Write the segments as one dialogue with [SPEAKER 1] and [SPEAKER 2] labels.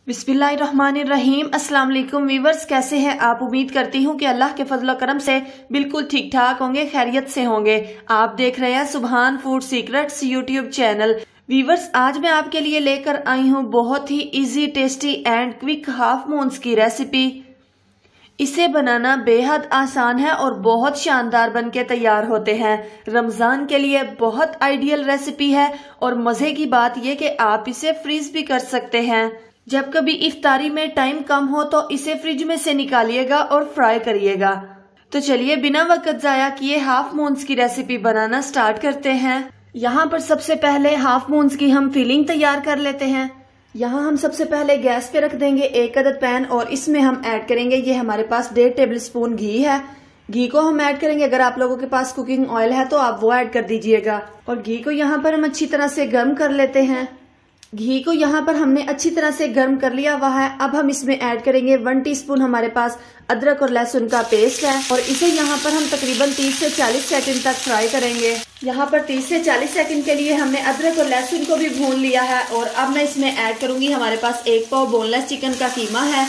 [SPEAKER 1] बिस्मिल्लाहिर्रहमानिर्रहीम। अस्सलाम वालेकुम वीवर्स, कैसे हैं आप? उम्मीद करती हूँ कि अल्लाह के फजल करम से बिल्कुल ठीक ठाक होंगे, खैरियत से होंगे। आप देख रहे हैं Subhan food secrets YouTube channel. Viewers, आज मैं आपके लिए लेकर आई हूँ बहुत ही easy, tasty and quick half moons की रेसिपी। इसे बनाना बेहद आसान है और बहुत शानदार बनके तैयार होते हैं। रमजान के लिए बहुत आइडियल रेसिपी है और मजे की बात यह कि आप इसे फ्रीज भी कर सकते हैं। जब कभी इफ्तारी में टाइम कम हो तो इसे फ्रिज में से निकालिएगा और फ्राई करिएगा। तो चलिए बिना वक्त जाया किए हाफ मून्स की रेसिपी बनाना स्टार्ट करते हैं। यहाँ पर सबसे पहले हाफ मून्स की हम फिलिंग तैयार कर लेते हैं। यहाँ हम सबसे पहले गैस पे रख देंगे एक अदद पैन और इसमें हम ऐड करेंगे, ये हमारे पास 1.5 टेबल स्पून घी है। घी को हम ऐड करेंगे, अगर आप लोगों के पास कुकिंग ऑयल है तो आप वो ऐड कर दीजिएगा। और घी को यहाँ पर हम अच्छी तरह से गर्म कर लेते हैं। घी को यहाँ पर हमने अच्छी तरह से गर्म कर लिया हुआ है। अब हम इसमें ऐड करेंगे 1 टीस्पून हमारे पास अदरक और लहसुन का पेस्ट है और इसे यहाँ पर हम तकरीबन 30 से 40 सेकंड तक फ्राई करेंगे। यहाँ पर 30 से 40 सेकंड के लिए हमने अदरक और लहसुन को भी भून लिया है। और अब मैं इसमें ऐड करूंगी, हमारे पास 1 पाव बोनलेस चिकन का कीमा है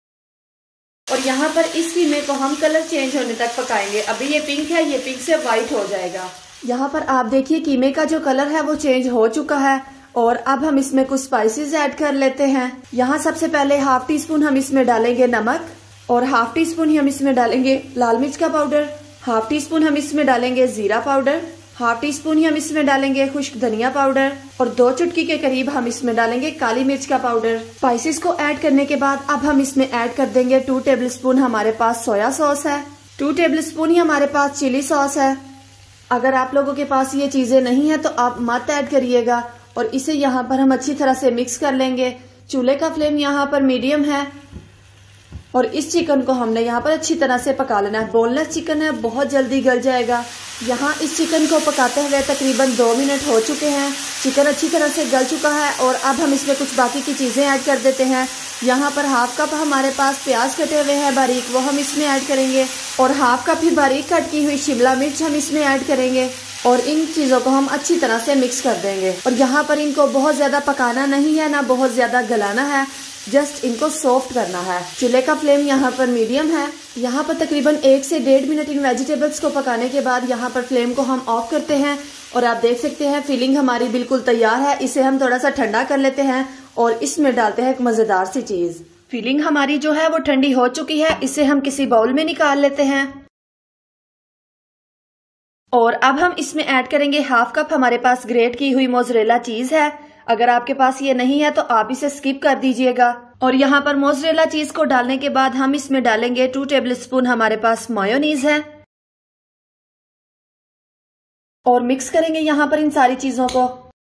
[SPEAKER 1] और यहाँ पर इस कीमे को हम कलर चेंज होने तक पकाएंगे। अभी ये पिंक है, ये पिंक से व्हाइट हो जाएगा। यहाँ पर आप देखिए कीमे का जो कलर है वो चेंज हो चुका है। और अब हम इसमें कुछ स्पाइसेस ऐड कर लेते हैं। यहाँ सबसे पहले 1/2 टीस्पून हम इसमें डालेंगे नमक और 1/2 टीस्पून हम इसमें डालेंगे लाल मिर्च का पाउडर। 1/2 टीस्पून हम इसमें डालेंगे जीरा पाउडर। 1/2 टीस्पून हम इसमें डालेंगे खुश्क धनिया पाउडर और 2 चुटकी के करीब हम इसमें डालेंगे काली मिर्च का पाउडर। स्पाइसेस को ऐड करने के बाद अब हम इसमें ऐड कर देंगे 2 टेबल स्पून हमारे पास सोया सॉस है। 2 टेबल स्पून ही हमारे पास चिली सॉस है। अगर आप लोगों के पास ये चीजें नहीं है तो आप मत ऐड करिएगा। और इसे यहाँ पर हम अच्छी तरह से मिक्स कर लेंगे। चूल्हे का फ्लेम यहाँ पर मीडियम है और इस चिकन को हमने यहाँ पर अच्छी तरह से पका लेना है। बोनलेस चिकन है, बहुत जल्दी गल जाएगा। यहाँ इस चिकन को पकाते हुए तकरीबन 2 मिनट हो चुके हैं। चिकन अच्छी तरह से गल चुका है और अब हम इसमें कुछ बाकी की चीजें ऐड कर देते हैं। यहाँ पर 1/2 कप हमारे पास प्याज कटे हुए हैं बारीक, वो हम इसमें ऐड करेंगे और 1/2 कप ही बारीक कट की हुई शिमला मिर्च हम इसमें ऐड करेंगे और इन चीजों को हम अच्छी तरह से मिक्स कर देंगे। और यहाँ पर इनको बहुत ज्यादा पकाना नहीं है, ना बहुत ज्यादा गलाना है, जस्ट इनको सॉफ्ट करना है। चूल्हे का फ्लेम यहाँ पर मीडियम है। यहाँ पर तकरीबन 1 से 1.5 मिनट इन वेजिटेबल्स को पकाने के बाद यहाँ पर फ्लेम को हम ऑफ करते हैं और आप देख सकते हैं फिलिंग हमारी बिल्कुल तैयार है। इसे हम थोड़ा सा ठंडा कर लेते हैं और इसमें डालते हैं एक मजेदार सी चीज। फिलिंग हमारी जो है वो ठंडी हो चुकी है, इसे हम किसी बाउल में निकाल लेते हैं। और अब हम इसमें ऐड करेंगे 1/2 कप हमारे पास ग्रेट की हुई मोज़रेला चीज है। अगर आपके पास ये नहीं है तो आप इसे स्किप कर दीजिएगा। और यहाँ पर मोज़रेला चीज को डालने के बाद हम इसमें डालेंगे 2 टेबल स्पून हमारे पास मायोनीज है और मिक्स करेंगे यहाँ पर इन सारी चीजों को।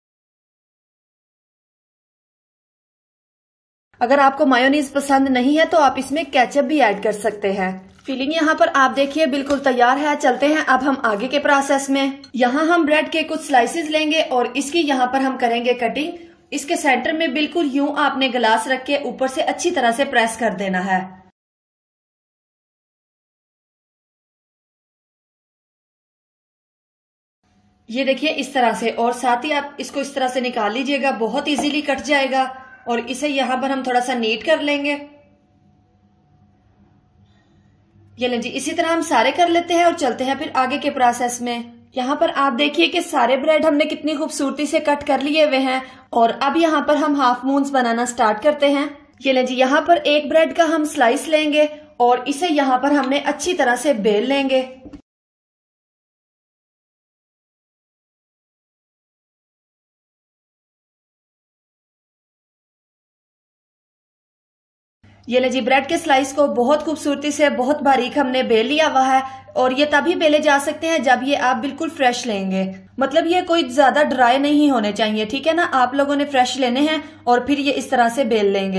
[SPEAKER 1] अगर आपको मायोनीज पसंद नहीं है तो आप इसमें केचप भी ऐड कर सकते हैं। फिलिंग यहाँ पर आप देखिए बिल्कुल तैयार है। चलते हैं अब हम आगे के प्रोसेस में। यहाँ हम ब्रेड के कुछ स्लाइसेस लेंगे और इसकी यहाँ पर हम करेंगे कटिंग। इसके सेंटर में बिल्कुल यूं आपने गिलास रख के ऊपर से अच्छी तरह से प्रेस कर देना है। ये देखिए इस तरह से, और साथ ही आप इसको इस तरह से निकाल लीजिएगा, बहुत इजीली कट जाएगा। और इसे यहाँ पर हम थोड़ा सा नीट कर लेंगे। ये लें जी, इसी तरह हम सारे कर लेते हैं और चलते हैं फिर आगे के प्रोसेस में। यहाँ पर आप देखिए कि सारे ब्रेड हमने कितनी खूबसूरती से कट कर लिए हुए हैं। और अब यहाँ पर हम हाफ मून्स बनाना स्टार्ट करते हैं। ये लें जी, यहाँ पर एक ब्रेड का हम स्लाइस लेंगे और इसे यहाँ पर हमने अच्छी तरह से बेल लेंगे। ये ले जी, ब्रेड के स्लाइस को बहुत खूबसूरती से बहुत बारीक हमने बेल लिया हुआ है। और ये तभी बेले जा सकते हैं जब ये आप बिल्कुल फ्रेश लेंगे, मतलब ये कोई ज्यादा ड्राई नहीं होने चाहिए, ठीक है ना। आप लोगों ने फ्रेश लेने हैं और फिर ये इस तरह से बेल लेंगे।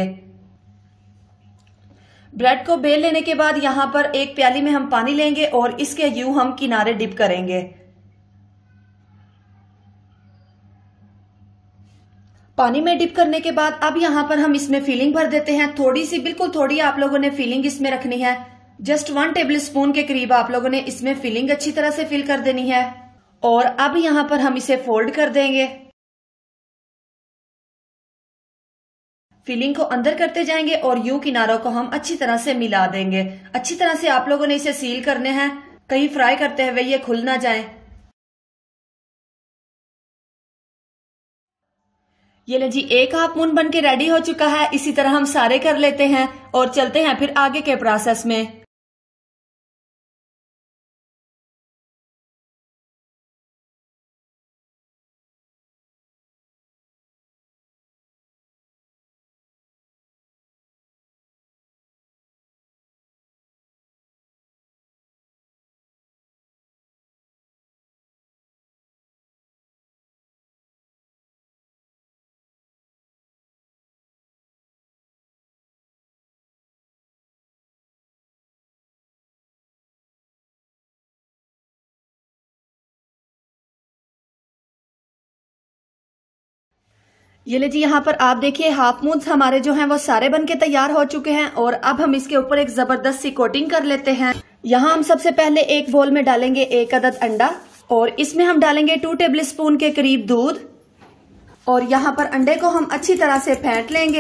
[SPEAKER 1] ब्रेड को बेल लेने के बाद यहाँ पर एक प्याली में हम पानी लेंगे और इसके यूं हम किनारे डिप करेंगे। पानी में डिप करने के बाद अब यहाँ पर हम इसमें फिलिंग भर देते हैं। थोड़ी सी, बिल्कुल थोड़ी आप लोगों ने फिलिंग इसमें रखनी है। जस्ट 1 टेबल स्पून के करीब आप लोगों ने इसमें फिलिंग अच्छी तरह से फिल कर देनी है। और अब यहाँ पर हम इसे फोल्ड कर देंगे। फिलिंग को अंदर करते जाएंगे और यूं किनारों को हम अच्छी तरह से मिला देंगे। अच्छी तरह से आप लोगों ने इसे सील करने हैं, कहीं फ्राई करते हुए ये खुल ना जाए। ये ले जी, एक हाफ मून बन के रेडी हो चुका है। इसी तरह हम सारे कर लेते हैं और चलते हैं फिर आगे के प्रोसेस में। ये ले जी, यहाँ पर आप देखिए हाफ मून्स हमारे जो हैं वो सारे बनके तैयार हो चुके हैं और अब हम इसके ऊपर एक जबरदस्त सी कोटिंग कर लेते हैं। यहाँ हम सबसे पहले एक बोल में डालेंगे 1 अदद अंडा और इसमें हम डालेंगे 2 टेबल स्पून के करीब दूध और यहाँ पर अंडे को हम अच्छी तरह से फेंट लेंगे।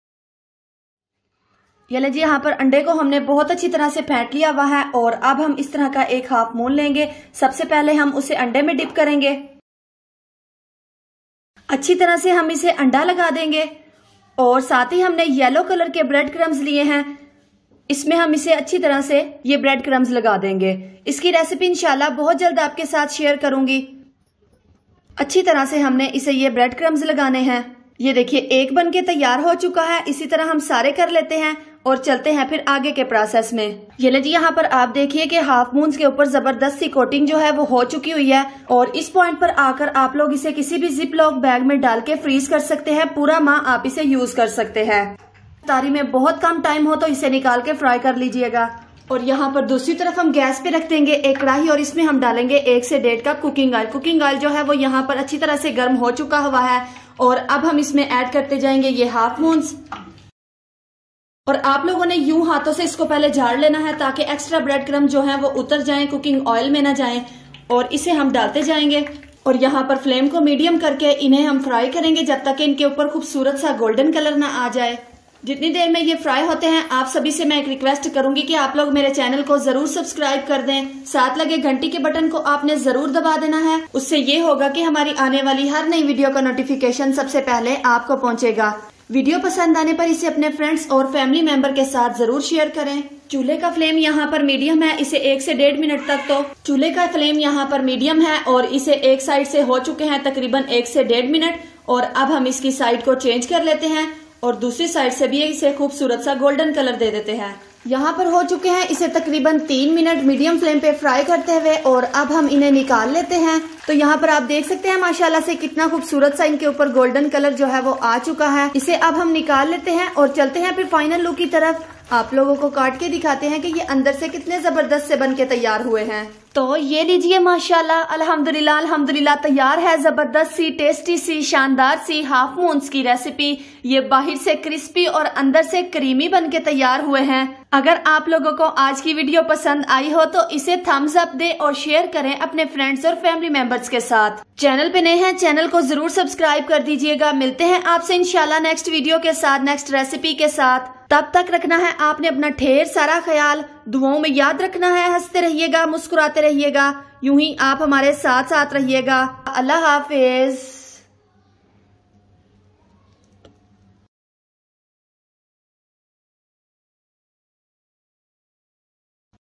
[SPEAKER 1] ये ले जी, यहाँ पर अंडे को हमने बहुत अच्छी तरह से फेंट लिया हुआ है और अब हम इस तरह का एक हाफ मून लेंगे। सबसे पहले हम उसे अंडे में डिप करेंगे। अच्छी तरह से हम इसे अंडा लगा देंगे और साथ ही हमने येलो कलर के ब्रेड क्रम्स लिए हैं, इसमें हम इसे अच्छी तरह से ये ब्रेड क्रम्स लगा देंगे। इसकी रेसिपी इंशाल्लाह बहुत जल्द आपके साथ शेयर करूंगी। अच्छी तरह से हमने इसे ये ब्रेड क्रम्स लगाने हैं। ये देखिए एक बन के तैयार हो चुका है। इसी तरह हम सारे कर लेते हैं और चलते हैं फिर आगे के प्रोसेस में। ये ले जी, यहाँ पर आप देखिए कि हाफ मून्स के ऊपर जबरदस्त सी कोटिंग जो है वो हो चुकी हुई है और इस पॉइंट पर आकर आप लोग इसे किसी भी जिप लॉक बैग में डाल के फ्रीज कर सकते हैं। पूरा माह आप इसे यूज कर सकते हैं। तारी में बहुत कम टाइम हो तो इसे निकाल के फ्राई कर लीजिएगा। और यहाँ पर दूसरी तरफ हम गैस पे रख देंगे एक कढ़ाई और इसमें हम डालेंगे 1 से 1.5 cup cooking oil. Cooking oil जो है वो यहाँ पर अच्छी तरह से गर्म हो चुका हुआ है और अब हम इसमें ऐड करते जाएंगे ये हाफ मून्स और आप लोगों ने यूं हाथों से इसको पहले झाड़ लेना है ताकि एक्स्ट्रा ब्रेड क्रम जो है वो उतर जाएं, कुकिंग ऑयल में ना जाएं। और इसे हम डालते जाएंगे और यहाँ पर फ्लेम को मीडियम करके इन्हें हम फ्राई करेंगे जब तक कि इनके ऊपर खूबसूरत सा गोल्डन कलर ना आ जाए। जितनी देर में ये फ्राई होते हैं आप सभी से मैं एक रिक्वेस्ट करूंगी कि आप लोग मेरे चैनल को जरूर सब्सक्राइब कर दें। साथ लगे घंटी के बटन को आपने जरूर दबा देना है। उससे ये होगा कि हमारी आने वाली हर नई वीडियो का नोटिफिकेशन सबसे पहले आपको पहुंचेगा। वीडियो पसंद आने पर इसे अपने फ्रेंड्स और फैमिली मेंबर के साथ जरूर शेयर करें। चूल्हे का फ्लेम यहाँ पर मीडियम है। इसे 1 से 1.5 मिनट तक तो चूल्हे का फ्लेम यहाँ पर मीडियम है और इसे एक साइड से हो चुके हैं तकरीबन 1 से 1.5 मिनट और अब हम इसकी साइड को चेंज कर लेते हैं और दूसरी साइड से भी इसे खूबसूरत सा गोल्डन कलर दे देते हैं। यहाँ पर हो चुके हैं इसे तकरीबन 3 मिनट मीडियम फ्लेम पे फ्राई करते हुए और अब हम इन्हें निकाल लेते हैं। तो यहाँ पर आप देख सकते हैं माशाल्लाह से कितना खूबसूरत सा इनके ऊपर गोल्डन कलर जो है वो आ चुका है। इसे अब हम निकाल लेते हैं और चलते हैं फिर फाइनल लुक की तरफ। आप लोगों को काट के दिखाते हैं कि ये अंदर से कितने जबरदस्त से बन के तैयार हुए हैं। तो ये लीजिए माशाल्लाह अल्हम्दुलिल्लाह अल्हम्दुलिल्लाह तैयार है जबरदस्त सी टेस्टी सी शानदार सी हाफ मून्स की रेसिपी। ये बाहर से क्रिस्पी और अंदर से क्रीमी बन के तैयार हुए हैं। अगर आप लोगों को आज की वीडियो पसंद आई हो तो इसे थम्स अप दे और शेयर करें अपने फ्रेंड्स और फैमिली मेंबर्स के साथ। चैनल पे नए हैं चैनल को जरूर सब्सक्राइब कर दीजिएगा। मिलते हैं आपसे इंशाल्लाह नेक्स्ट वीडियो के साथ, नेक्स्ट रेसिपी के साथ। तब तक रखना है आपने अपना ढेर सारा ख्याल। दुआओं में याद रखना है। हंसते रहिएगा, मुस्कुराते रहिएगा। यूं ही आप हमारे साथ साथ रहिएगा। अल्लाह हाफिज।